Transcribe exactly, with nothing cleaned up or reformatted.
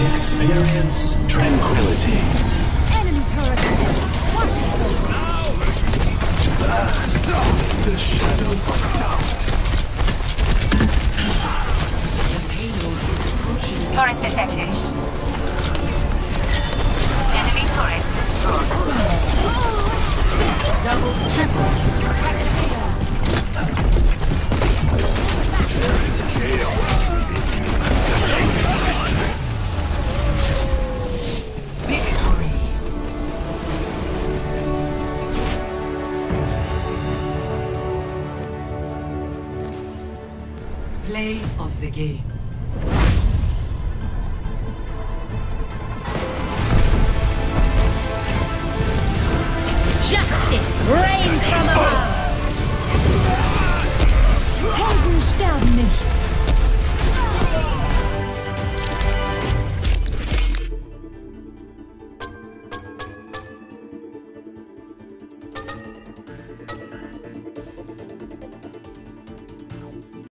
Experience tranquility. Enemy turret ahead. Watch yourself. The shadow of doubt. Turret detected. Enemy turret destroyed. Double, triple. There is chaos. Victory. Play of the game. Justice reigns from above! Helden sterben nicht.